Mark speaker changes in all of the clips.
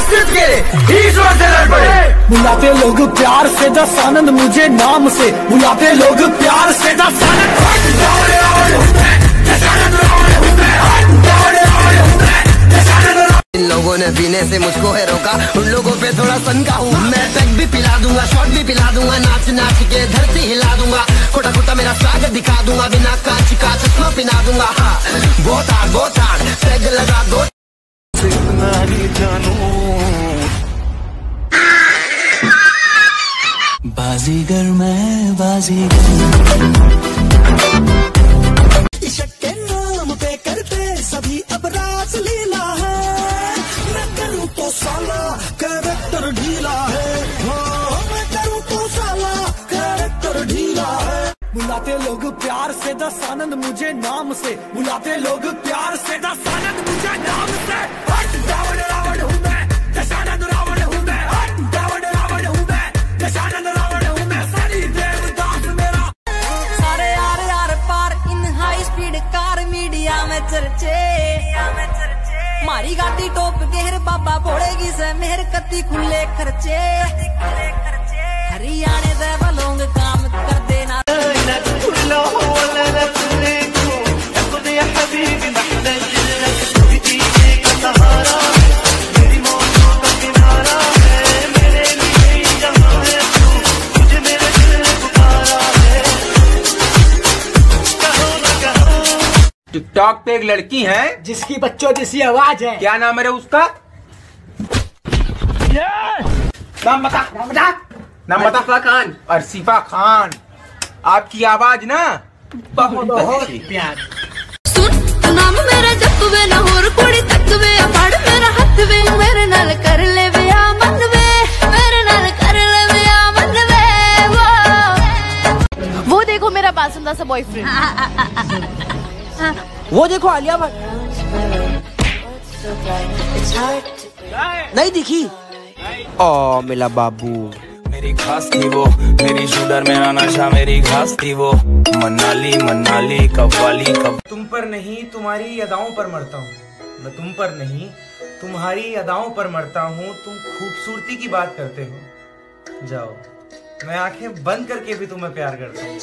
Speaker 1: उपस्थित के ईश्वर से लड़ पड़े।
Speaker 2: बुलाते लोग प्यार से दस आनंद मुझे नाम से, बुलाते लोग प्यार से दस आनंद।
Speaker 3: इन लोगों ने पीने से मुझको है रोका, उन लोगों पे थोड़ा सनका हूँ मैं। पैक भी पिला दूंगा, शॉट भी पिला दूंगा, नाच नाच के धरती हिला दूंगा, खोटा खोटा मेरा स्वागत दिखा दूंगा, बिना कांच का चश्मा पिला दूंगा। हाँ बहुत हार्ड पैग लगा दो।
Speaker 2: बाजीगर मैं बाजीगर, इश्क के नाम पे करते सभी अब रास लीला है। मैं करूँ तो साला कैरेक्टर ढीला है, मैं करूँ तो साला कैरेक्टर ढीला है। बुलाते लोग प्यार से दस आनंद मुझे नाम से, बुलाते लोग प्यार से दस आनंद मुझे नाम से। रावण रावण हूँ मैं, दशानंद रावण हूँ मैं, रावण रावण हूँ मैं, दशानंद रावण हूँ मैं, सनी देवदास मेरा।
Speaker 4: सारे यार यार पार इन हाई स्पीड कार मीडिया में चर्चे, मारी गाड़ी टोप गेर बाबा बोलेगी से मेहर कती खुले खर्चे। हरियाणे दे बलोंग काम कर देना।
Speaker 1: टिकटॉक पे एक लड़की है
Speaker 2: जिसकी बच्चों जैसी आवाज है।
Speaker 1: क्या नाम है उसका? नाम बता, नाम बता, नाम बता। अर्शिफा खान। अर्शिफा खान, आपकी आवाज ना बहुत प्यार।
Speaker 4: सुन नाम मेरा जपवे ना होर कुड़ी तकवे, फड़ मेरा हाथ वे मेरे नाल कर ले वे आ मन वे, मेरे नाल कर ले वे आ मन वे। वो देखो मेरा पासंदा सा बॉयफ्रेंड,
Speaker 3: वो देखो आलिया भट्ट। नहीं दिखी? ओ मिला बाबू।
Speaker 5: मेरी खास थी वो, मेरी शूटर मेरा नशा, मेरी खास थी वो। मनाली मनाली कव्वाली कब।
Speaker 1: तुम पर नहीं तुम्हारी अदाओं पर मरता हूँ, मैं तुम पर नहीं तुम्हारी अदाओं पर मरता हूँ। तुम खूबसूरती की बात करते हो, जाओ मैं आंखें बंद करके भी तुम्हें प्यार करता हूँ।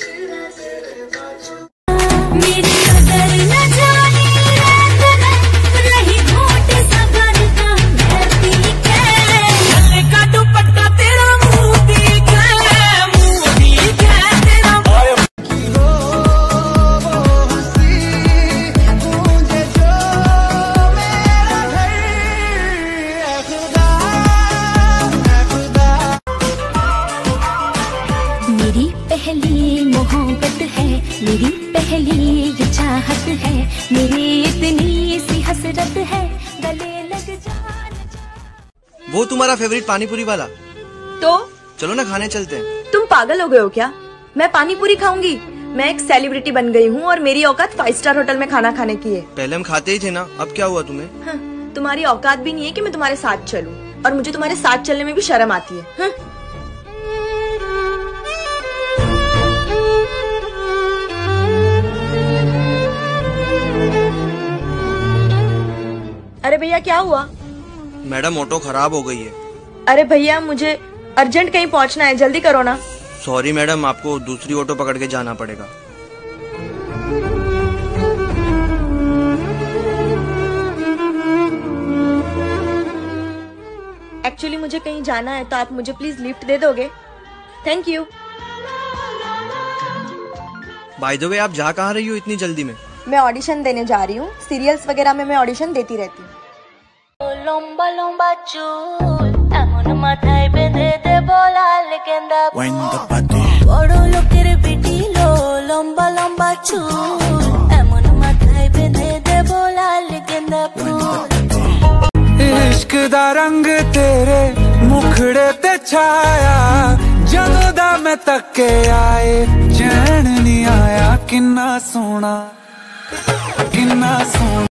Speaker 4: मेरी कदर न जाने रही घोट सबर का मैं ठीक है। गले का दुपट्टा तेरा मुंह ठीक है, मुंह ठीक है तेरा। वो हंसी मुझे जो मेरा घर है खुदा, है खुदा। मेरी पहली मोहब्बत है, मेरी पहली ये चाहत है, मेरी इतनी सी हसरत है, गले लग जान।
Speaker 3: वो तुम्हारा फेवरेट पानीपुरी वाला?
Speaker 6: तो
Speaker 3: चलो ना खाने चलते हैं।
Speaker 6: तुम पागल हो गए हो क्या? मैं पानी पूरी खाऊंगी? मैं एक सेलिब्रिटी बन गई हूँ और मेरी औकात 5 स्टार होटल में खाना खाने की है।
Speaker 3: पहले हम खाते ही थे ना, अब क्या हुआ तुम्हें?
Speaker 6: हाँ, तुम्हारी औकात भी नहीं है कि मैं तुम्हारे साथ चलूं, और मुझे तुम्हारे साथ चलने में भी शर्म आती है। हाँ? अरे भैया क्या हुआ?
Speaker 3: मैडम ऑटो खराब हो गई है।
Speaker 6: अरे भैया मुझे अर्जेंट कहीं पहुंचना है, जल्दी करो ना।
Speaker 3: सॉरी मैडम, आपको दूसरी ऑटो पकड़ के जाना पड़ेगा।
Speaker 6: एक्चुअली मुझे कहीं जाना है, तो आप मुझे प्लीज लिफ्ट दे दोगे? Thank you.
Speaker 3: By the way, आप जा कहाँ रही हो इतनी जल्दी में?
Speaker 6: मैं ऑडिशन देने जा रही हूँ। सीरियल्स वगैरह में मैं ऑडिशन देती रहती हूँ।
Speaker 4: लंबा लंबा चूल एमन माথায় বেঁধে দে বলাল গেন্দা বড় লোকের বেটি লো লম্বা লম্বা চুল এমন মাথায় বেঁধে দে বলাল গেন্দা ফুল।
Speaker 2: इश्क दा रंग तेरे मुखड़े ते छाया, ਜਦੋਂ ਦਾ मैं तके आए चैन नहीं आया। किन्ना सोना किन्ना सोना।